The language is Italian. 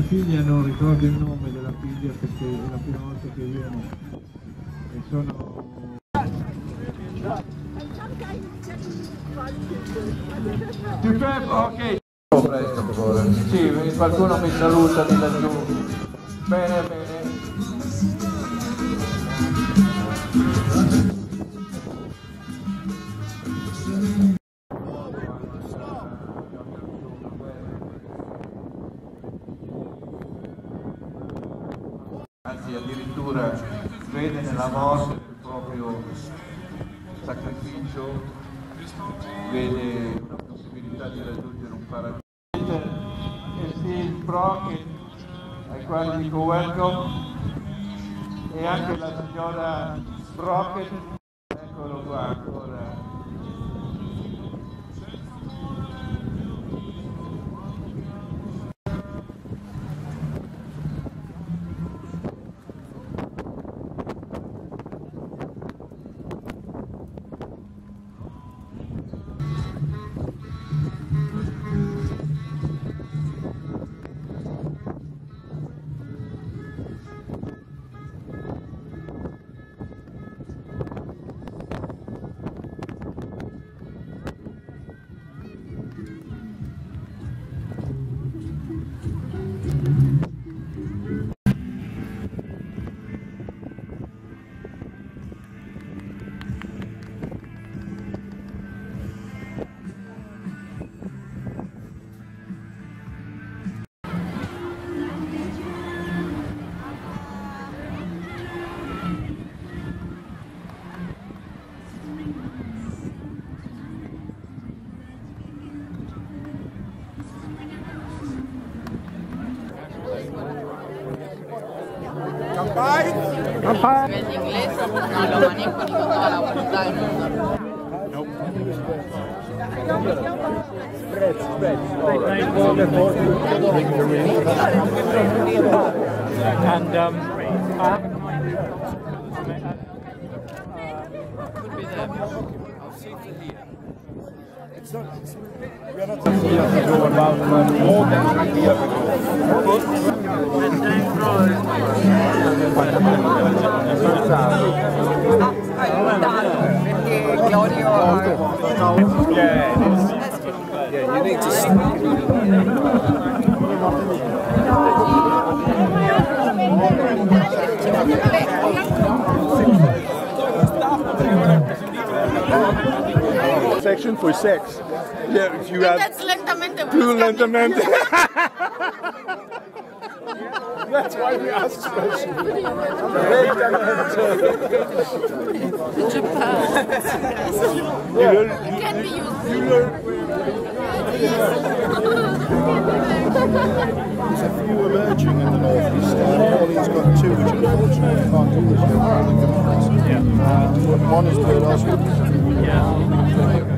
figlia, non ricordo il nome della figlia perché è la prima volta che viene e sono... Ok. Presto, per favore. Sì, qualcuno mi saluta di laggiù. Bene, bene. Anzi, addirittura vede nella morte il proprio sacrificio, vede la possibilità di raggiungere un paradiso. E Steve Brock, ai quali dico welcome, e anche la signora Brock, eccolo qua ancora. A nivel de inglés no lo manejo ni con toda la voluntad del mundo. Perché Claudio Yeah, you need to section for sex. Yeah, if you have too lentamente. That's why we ask questions. You learn. There's a few emerging in the northeast. Paulie's got two, which unfortunately can't do this. Yeah. One is the last one. Yeah.